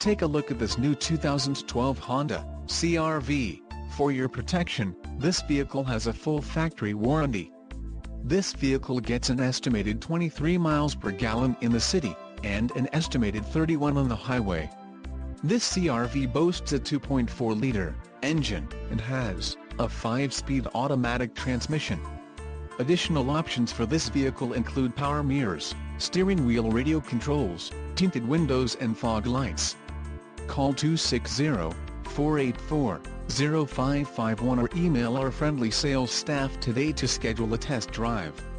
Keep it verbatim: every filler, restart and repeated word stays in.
Take a look at this new two thousand twelve Honda C R V. For your protection, this vehicle has a full factory warranty. This vehicle gets an estimated twenty-three miles per gallon in the city, and an estimated thirty-one on the highway. This C R V boasts a two point four liter engine, and has a five speed automatic transmission. Additional options for this vehicle include power mirrors, steering wheel radio controls, tinted windows and fog lights. Call two six zero, four eight four, zero five five one or email our friendly sales staff today to schedule a test drive.